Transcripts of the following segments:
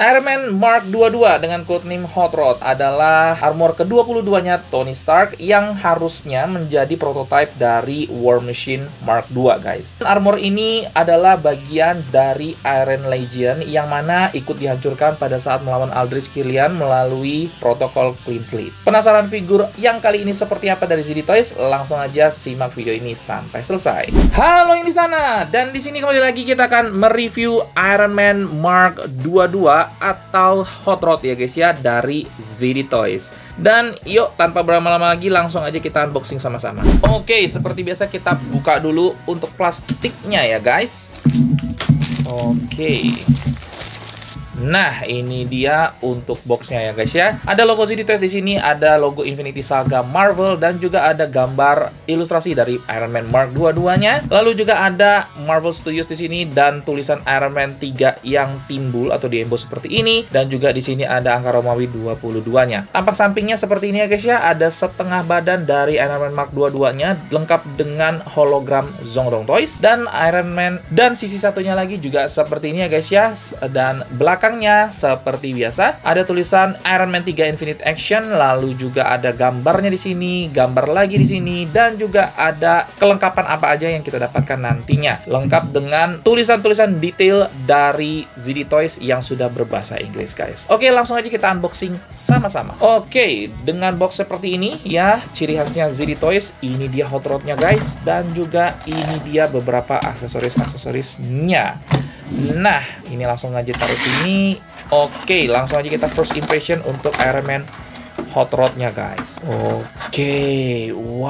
Iron Man Mark 22 dengan codename Hot Rod adalah armor ke-22-nya Tony Stark yang harusnya menjadi prototipe dari War Machine Mark 2, guys. Armor ini adalah bagian dari Iron Legion yang mana ikut dihancurkan pada saat melawan Aldrich Killian melalui protokol Clean Slate. Penasaran figur yang kali ini seperti apa dari ZD Toys? Langsung aja simak video ini sampai selesai. Halo yang di sana, dan di sini kembali lagi kita akan mereview Iron Man Mark 22 atau Hot Rod ya guys ya, dari ZD Toys. Dan yuk tanpa berlama-lama lagi langsung aja kita unboxing sama-sama. Oke, seperti biasa kita buka dulu untuk plastiknya ya guys. Oke. Nah, ini dia untuk boxnya ya guys ya. Ada logo ZD Toys di sini, ada logo Infinity Saga Marvel, dan juga ada gambar ilustrasi dari Iron Man Mark 22-nya. Lalu juga ada Marvel Studios di sini dan tulisan Iron Man 3 yang timbul atau di-emboss seperti ini, dan juga di sini ada angka Romawi 22-nya. Tampak sampingnya seperti ini ya guys ya. Ada setengah badan dari Iron Man Mark 22-nya lengkap dengan hologram Zhongdong Toys dan Iron Man, dan sisi satunya lagi juga seperti ini ya guys ya. Dan belakangnya seperti biasa ada tulisan Iron Man 3 Infinite Action, lalu juga ada gambarnya di sini, gambar lagi di sini, dan juga ada kelengkapan apa aja yang kita dapatkan nantinya, lengkap dengan tulisan-tulisan detail dari ZD Toys yang sudah berbahasa Inggris guys. Oke, langsung aja kita unboxing sama-sama. Oke, dengan box seperti ini ya, ciri khasnya ZD Toys. Ini dia Hot Rodnya guys, dan juga ini dia beberapa aksesoris-aksesorisnya. Nah, ini langsung aja taruh sini. Oke, langsung aja kita first impression untuk Iron Man Hot Rodnya guys. Oke,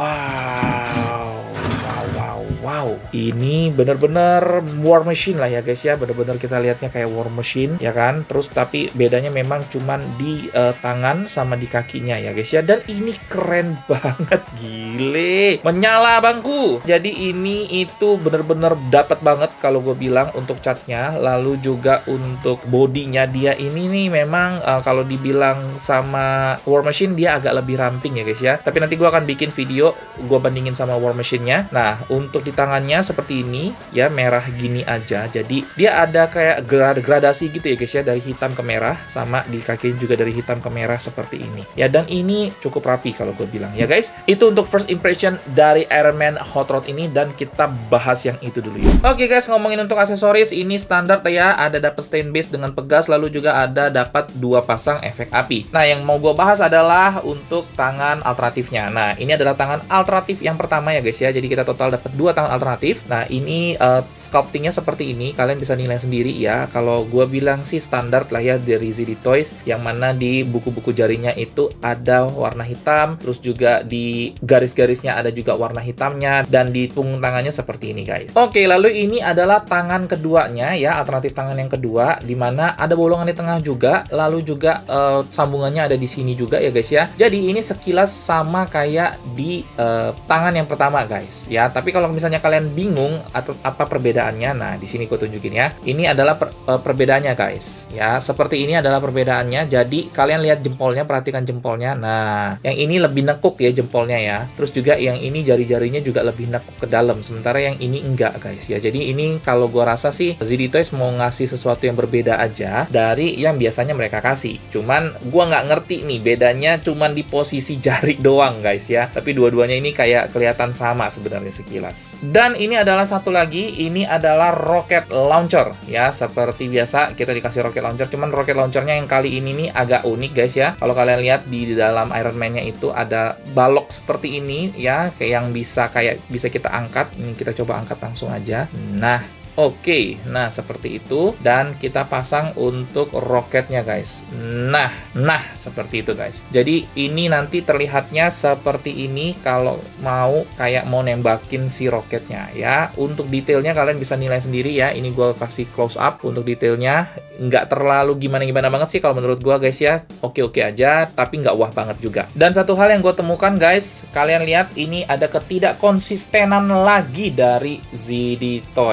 wow, ini bener-bener War Machine lah ya guys ya. Bener-bener kita lihatnya kayak War Machine ya kan. Terus tapi bedanya memang cuman di tangan sama di kakinya ya guys ya. Dan ini keren banget, gile, menyala bangku. Jadi ini itu bener-bener dapat banget kalau gue bilang untuk catnya. Lalu juga untuk bodinya dia ini nih memang kalau dibilang sama War Machine dia agak lebih ramping ya guys ya. Tapi nanti gue akan bikin video gue bandingin sama War Machine-nya. Nah, untuk di tangannya seperti ini ya, merah gini aja. Jadi dia ada kayak gradasi gitu ya guys ya, dari hitam ke merah, sama di kaki juga dari hitam ke merah seperti ini ya. Dan ini cukup rapi kalau gue bilang ya guys. Itu untuk first impression dari Iron Man Hot Rod ini, dan kita bahas yang itu dulu ya. Oke guys, ngomongin untuk aksesoris, ini standar ya, ada dapat stain base dengan pegas, lalu juga ada dapat 2 pasang efek api. Nah, yang mau gue bahas adalah untuk tangan alternatifnya. Nah, ini adalah tangan alternatif yang pertama ya guys ya. Jadi kita total dapat 2 tangan alternatif. Nah, ini sculptingnya seperti ini, kalian bisa nilai sendiri ya. Kalau gue bilang sih standar lah ya dari ZD Toys, yang mana di buku-buku jarinya itu ada warna hitam, terus juga di garis-garisnya ada juga warna hitamnya, dan di punggung tangannya seperti ini guys. Oke, lalu ini adalah tangan keduanya ya, alternatif tangan yang kedua, dimana ada bolongan di tengah juga, lalu juga sambungannya ada di sini juga ya guys ya. Jadi ini sekilas sama kayak di tangan yang pertama guys ya. Tapi kalau misalnya kalian bingung atau apa perbedaannya, nah di sini gue tunjukin ya. Ini adalah perbedaannya guys ya. Seperti ini adalah perbedaannya. Jadi kalian lihat jempolnya, perhatikan jempolnya. Nah, yang ini lebih nekuk ya jempolnya ya. Terus juga yang ini jari-jarinya juga lebih nekuk ke dalam, sementara yang ini enggak guys ya. Jadi ini kalau gue rasa sih ZD Toys mau ngasih sesuatu yang berbeda aja dari yang biasanya mereka kasih. Cuman gue nggak ngerti nih bedanya cuman di posisi jari doang guys ya. Tapi dua-duanya ini kayak kelihatan sama sebenarnya sekilas. Dan ini adalah satu lagi, ini adalah rocket launcher ya. Seperti biasa kita dikasih rocket launcher, cuman rocket launchernya yang kali ini nih agak unik guys ya. Kalau kalian lihat di dalam Iron Man-nya itu ada balok seperti ini ya, kayak yang bisa kita angkat. Ini kita coba angkat langsung aja. Nah, oke, nah seperti itu, dan kita pasang untuk roketnya guys. Nah seperti itu guys. Jadi ini nanti terlihatnya seperti ini kalau mau nembakin si roketnya ya. Untuk detailnya kalian bisa nilai sendiri ya. Ini gue kasih close up untuk detailnya. Nggak terlalu gimana-gimana banget sih kalau menurut gue guys ya. Oke-oke aja, tapi nggak wah banget juga. Dan satu hal yang gue temukan guys, kalian lihat ini ada ketidakkonsistenan lagi dari ZD Toys. Kalau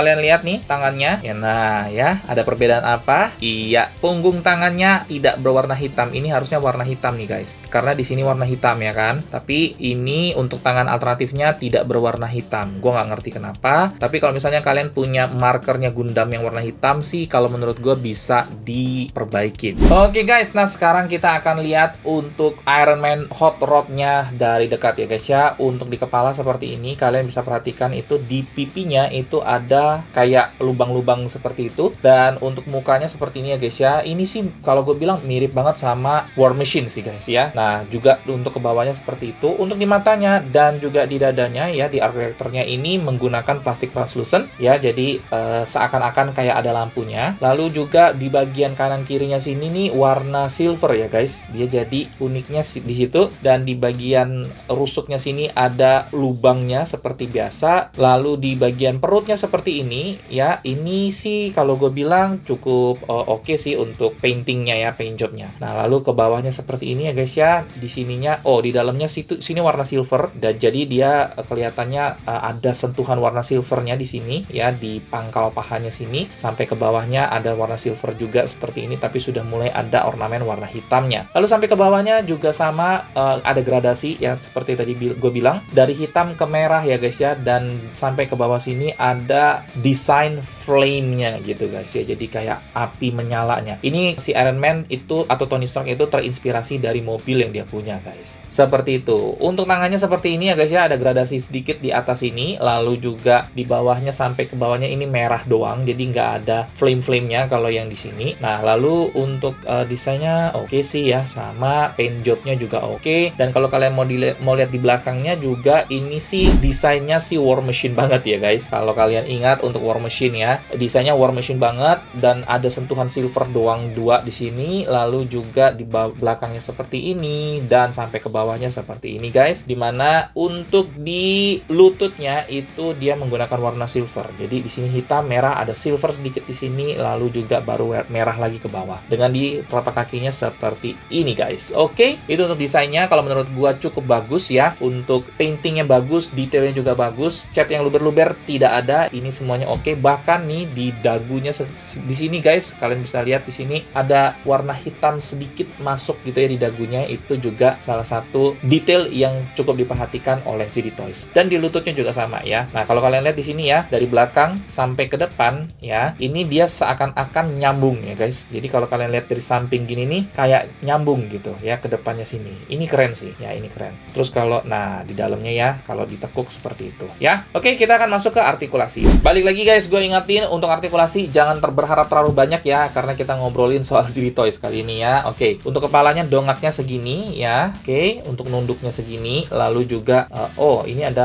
kalian lihat nih tangannya, ya nah ya, ada perbedaan apa? Iya, punggung tangannya tidak berwarna hitam. Ini harusnya warna hitam nih guys. Karena di sini warna hitam ya kan. Tapi ini untuk tangan alternatifnya tidak berwarna hitam. Gue nggak ngerti kenapa. Tapi kalau misalnya kalian punya markernya Gundam yang warna hitam sih, kalau menurut gue bisa diperbaiki. Oke guys, nah sekarang kita akan lihat untuk Iron Man hot rodnya dari dekat ya guys ya. Untuk di kepala seperti ini, kalian bisa perhatikan itu di pipinya itu ada kayak lubang-lubang seperti itu. Dan untuk mukanya seperti ini ya guys ya. Ini sih kalau gue bilang mirip banget sama War Machine sih guys ya. Nah juga untuk ke bawahnya seperti itu. Untuk di matanya dan juga di dadanya ya, di arc reactor-nya ini menggunakan plastik translucent ya. Jadi seakan-akan kayak ada lampunya. Lalu juga di bagian kanan kirinya sini nih warna silver ya guys. Dia jadi uniknya di situ. Dan di bagian rusuknya sini ada lubangnya seperti biasa. Lalu di bagian perutnya seperti ini ya. Ini sih kalau gue bilang cukup oke sih untuk paintingnya ya, paint jobnya. Nah lalu ke bawahnya seperti ini ya guys ya. Di sininya, di dalamnya sini warna silver. Dan jadi dia kelihatannya ada sentuhan warna silvernya di sini ya, di pangkal pahanya sini. Sampai ke bawahnya ada warna silver juga seperti ini, tapi sudah mulai ada ornamen warna hitamnya. Lalu sampai ke bawahnya juga sama, ada gradasi ya, seperti tadi gue bilang, dari hitam ke merah ya guys ya. Dan sampai ke bawah sini ada desain flame-nya gitu guys ya, jadi kayak api menyalanya. Ini si Iron Man itu atau Tony Stark itu terinspirasi dari mobil yang dia punya guys, seperti itu. Untuk tangannya seperti ini ya guys ya, ada gradasi sedikit di atas ini, lalu juga di bawahnya sampai ke bawahnya ini merah doang, jadi nggak ada flame-flame-nya kalau yang di sini. Nah lalu untuk desainnya oke sih ya, sama paint job-nya juga oke. Dan kalau kalian mau lihat di belakangnya juga, ini sih desainnya si War Machine banget ya guys. Kalau kalian ingat untuk War Machine ya, desainnya War Machine banget, dan ada sentuhan silver doang dua di sini, lalu juga di belakangnya seperti ini, dan sampai ke bawahnya seperti ini guys. Dimana untuk di lututnya itu dia menggunakan warna silver. Jadi di sini hitam, merah, ada silver sedikit di sini, lalu juga baru merah lagi ke bawah. Dengan di telapak kakinya seperti ini guys. Oke, itu untuk desainnya. Kalau menurut gua cukup bagus ya. Untuk paintingnya bagus, detailnya juga bagus. Cat yang luber-luber tidak ada. Ini semuanya oke. Bahkan nih di dagunya di sini guys, kalian bisa lihat di sini ada warna hitam sedikit masuk gitu ya di dagunya. Itu juga salah satu detail yang cukup diperhatikan oleh CD Toys. Dan di lututnya juga sama ya. Nah kalau kalian lihat di sini ya, dari belakang sampai ke depan ya, ini dia seakan-akan nyambung ya guys. Jadi kalau kalian lihat dari samping gini nih, kayak nyambung gitu ya ke depannya sini. Ini keren sih ya, ini keren. Terus kalau di dalamnya ya, kalau ditekuk seperti itu ya. Oke, kita akan masuk ke artikulasi. Balik lagi guys, gue ingatin untuk artikulasi jangan berharap terlalu banyak ya, karena kita ngobrolin soal CD Toys kali ini ya. Oke, untuk kepalanya dongaknya segini ya. Oke, untuk nunduknya segini. Lalu juga ini ada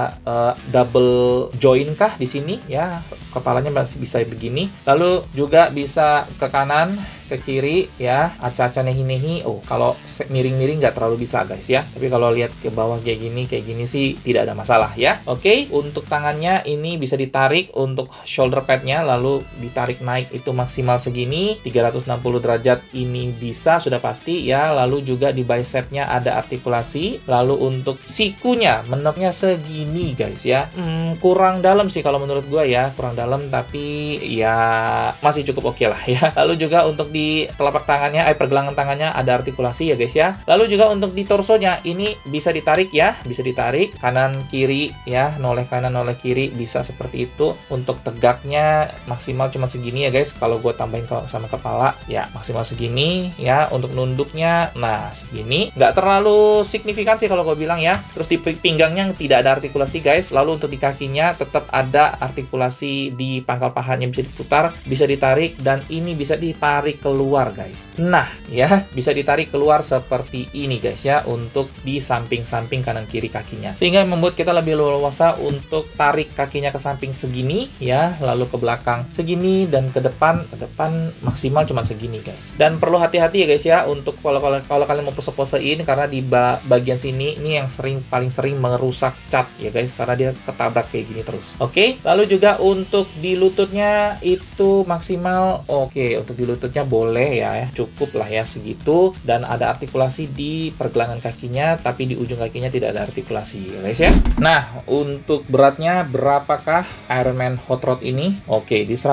double joint kah di sini ya. Kepalanya masih bisa begini. Lalu juga bisa ke kanan, ke kiri ya, aca-aca nehi-nehi. Kalau miring-miring nggak terlalu bisa guys ya, tapi kalau lihat ke bawah kayak gini sih tidak ada masalah ya. Oke, untuk tangannya ini bisa ditarik untuk shoulder padnya, lalu ditarik naik itu maksimal segini 360 derajat, ini bisa sudah pasti ya. Lalu juga di bicepnya ada artikulasi. Lalu untuk sikunya menoknya segini guys ya, kurang dalam sih kalau menurut gue ya, kurang dalam, tapi ya masih cukup oke lah ya. Lalu juga untuk di telapak tangannya, pergelangan tangannya ada artikulasi ya guys ya. Lalu juga untuk di torsonya ini bisa ditarik ya, bisa ditarik kanan kiri ya, noleh kanan noleh kiri, bisa seperti itu. Untuk tegaknya maksimal cuma segini ya guys, kalau gue tambahin sama kepala ya maksimal segini ya. Untuk nunduknya nah segini, nggak terlalu signifikan sih kalau gue bilang ya. Terus di pinggangnya tidak ada artikulasi guys. Lalu untuk di kakinya tetap ada artikulasi, di pangkal pahanya bisa diputar, bisa ditarik, dan ini bisa ditarik keluar guys. Nah ya, bisa ditarik keluar seperti ini guys ya, untuk di samping-samping kanan kiri kakinya, sehingga membuat kita lebih leluasa untuk tarik kakinya ke samping segini ya, lalu ke belakang segini, dan ke depan maksimal cuma segini guys. Dan perlu hati-hati ya guys ya, untuk kalau kalian mau pose-posein, karena di bagian sini ini yang paling sering merusak cat ya guys, karena dia ketabrak kayak gini terus. Oke, lalu juga untuk di lututnya itu maksimal untuk di lututnya boleh ya, cukup lah ya segitu. Dan ada artikulasi di pergelangan kakinya, tapi di ujung kakinya tidak ada artikulasi, guys ya. Nah, untuk beratnya berapakah Ironman Hot Rod ini? Oke, di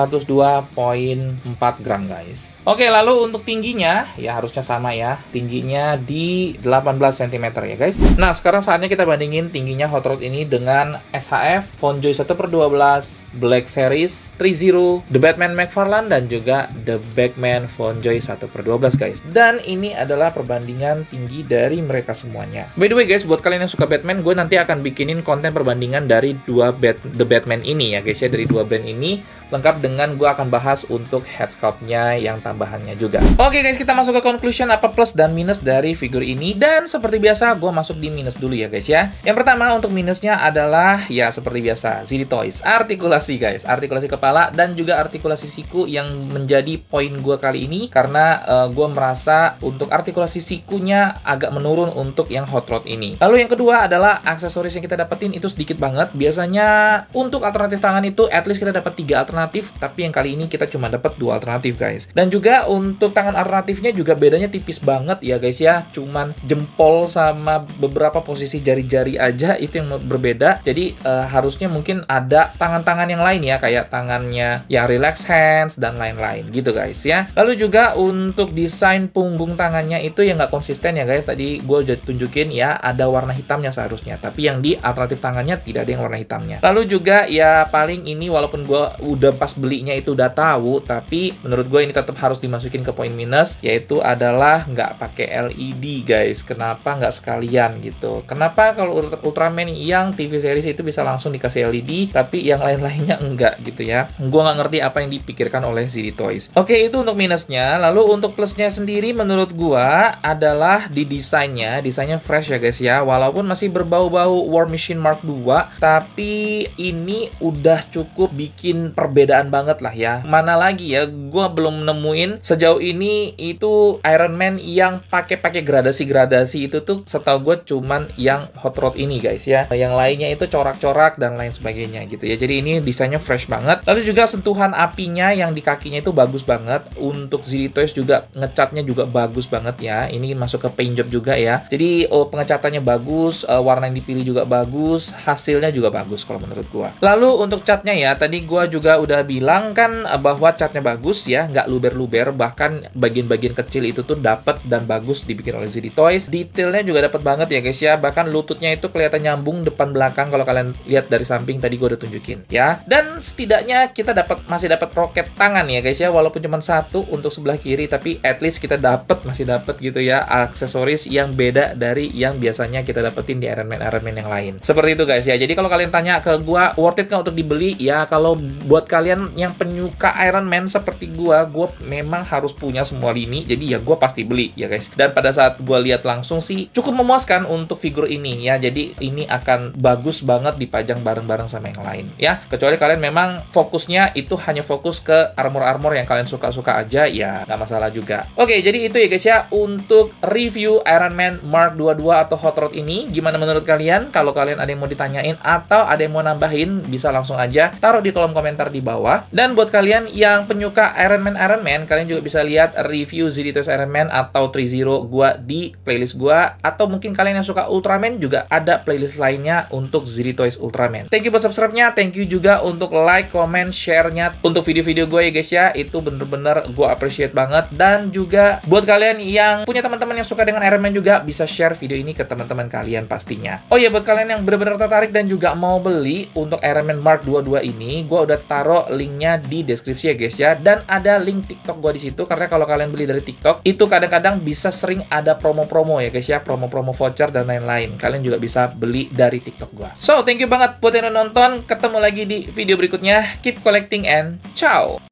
102,4 gram, guys. Oke, lalu untuk tingginya, ya harusnya sama ya. Tingginya di 18 cm ya, guys. Nah, sekarang saatnya kita bandingin tingginya Hot Rod ini dengan SHF, FonJoy 1/12, Black Series, 30, The Batman McFarlane, dan juga The Bagman FonJoy 1/12, guys. Dan ini adalah perbandingan tinggi dari mereka semuanya. By the way, guys, buat kalian yang suka Batman, gue nanti akan bikinin konten perbandingan dari The Batman ini ya, guys ya, dari dua brand ini, lengkap dengan gue akan bahas untuk head sculpt-nya yang tambahannya juga. Oke, guys, kita masuk ke conclusion apa plus dan minus dari figur ini. Dan seperti biasa, gue masuk di minus dulu ya, guys ya. Yang pertama untuk minusnya adalah ya seperti biasa, ZD Toys, artikulasi, guys, artikulasi kepala dan juga artikulasi siku yang menjadi poin gue kali ini, karena gue merasa untuk artikulasi sikunya agak menurun untuk yang Hot Rod ini. Lalu yang kedua adalah aksesoris yang kita dapetin itu sedikit banget. Biasanya untuk alternatif tangan itu at least kita dapat 3 alternatif, tapi yang kali ini kita cuma dapat 2 alternatif, guys. Dan juga untuk tangan alternatifnya juga bedanya tipis banget ya, guys ya. Cuman jempol sama beberapa posisi jari-jari aja itu yang berbeda. Jadi harusnya mungkin ada tangan-tangan yang lain ya, kayak tangannya yang relax hands dan lain-lain gitu, guys ya. Lalu juga untuk desain punggung tangannya itu yang nggak konsisten ya, guys. Tadi gue udah tunjukin ya, ada warna hitamnya seharusnya, tapi yang di alternatif tangannya tidak ada yang warna hitamnya. Lalu juga ya paling ini, walaupun gue udah pas belinya itu udah tahu, tapi menurut gue ini tetap harus dimasukin ke poin minus, yaitu adalah nggak pakai LED, guys. Kenapa nggak sekalian gitu? Kenapa kalau Ultraman yang TV series itu bisa langsung dikasih LED, tapi yang lain-lainnya enggak gitu ya? Gue nggak ngerti apa yang dipikirkan oleh ZD Toys. Oke, itu untuk minusnya. Lalu untuk plusnya sendiri menurut gue adalah di desainnya. Desainnya fresh ya, guys ya. Walaupun masih berbau-bau War Machine Mark II, tapi ini udah cukup bikin perbedaan banget lah ya. Mana lagi ya, gue belum nemuin sejauh ini itu Iron Man yang pakai gradasi-gradasi itu tuh, setahu gue cuman yang Hot Rod ini, guys ya. Yang lainnya itu corak-corak dan lain sebagainya gitu ya. Jadi ini desainnya fresh banget. Lalu juga sentuhan apinya yang di kakinya itu bagus banget. Untuk ZD Toys juga ngecatnya juga bagus banget ya. Ini masuk ke paint job juga ya. Jadi pengecatannya bagus, warna yang dipilih juga bagus, hasilnya juga bagus kalau menurut gua. Lalu untuk catnya ya, tadi gua juga udah bilang kan bahwa catnya bagus ya, nggak luber-luber, bahkan bagian-bagian kecil itu tuh dapat dan bagus dibikin oleh ZD Toys. Detailnya juga dapat banget ya, guys ya. Bahkan lututnya itu kelihatan nyambung depan belakang kalau kalian lihat dari samping, tadi gua udah tunjukin ya. Dan setidaknya kita masih dapat roket tangan ya, guys ya, walaupun cuma satu untuk sebelah kiri, tapi at least kita masih dapat gitu ya, aksesoris yang beda dari yang biasanya kita dapetin di Iron Man yang lain. Seperti itu, guys ya. Jadi kalau kalian tanya ke gua worth it nggak untuk dibeli, ya kalau buat kalian yang penyuka Iron Man seperti gua memang harus punya semua lini. Jadi ya gua pasti beli ya, guys. Dan pada saat gua lihat langsung sih cukup memuaskan untuk figur ini ya. Jadi ini akan bagus banget dipajang bareng-bareng sama yang lain ya. Kecuali kalian memang fokusnya itu hanya fokus ke armor-armor yang kalian suka-suka aja, ya nggak masalah juga. Oke, jadi itu ya, guys ya, untuk review Iron Man Mark 22 atau Hot Rod ini. Gimana menurut kalian? Kalau kalian ada yang mau ditanyain atau ada yang mau nambahin, bisa langsung aja taruh di kolom komentar di bawah. Dan buat kalian yang penyuka Iron Man, kalian juga bisa lihat review ZD Toys Iron Man atau 30 gua di playlist gua. Atau mungkin kalian yang suka Ultraman juga ada playlist lainnya untuk ZD Toys Ultraman. Thank you buat subscribe-nya, thank you juga untuk like, comment, share-nya untuk video-video gue ya, guys ya. Itu bener-bener gue appreciate banget. Dan juga buat kalian yang punya teman-teman yang suka dengan Iron Man juga, bisa share video ini ke teman-teman kalian pastinya. Oh iya, buat kalian yang bener-bener tertarik dan juga mau beli untuk Iron Man Mark 22 ini, gue udah taruh linknya di deskripsi ya, guys ya. Dan ada link TikTok gue di situ, karena kalau kalian beli dari TikTok itu kadang-kadang bisa sering ada promo-promo ya, guys ya, promo-promo voucher dan lain-lain. Kalian juga bisa beli dari TikTok gue. So, thank you banget buat yang udah nonton. Ketemu lagi di video berikutnya. Keep collecting and ciao!